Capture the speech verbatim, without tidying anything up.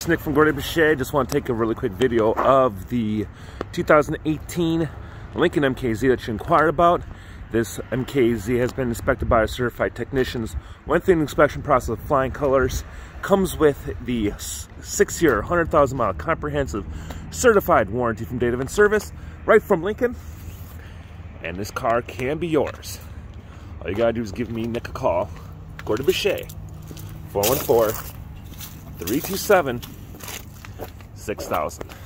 It's Nick from Gordon Bichet. Just want to take a really quick video of the two thousand eighteen Lincoln M K Z that you inquired about. This M K Z has been inspected by our certified technicians, went through an inspection process of flying colors, comes with the six-year, one hundred thousand mile comprehensive certified warranty from date of in-service, right from Lincoln, and this car can be yours. All you gotta do is give me, Nick, a call, Gordon Bichet, four one four, three two seven, six thousand.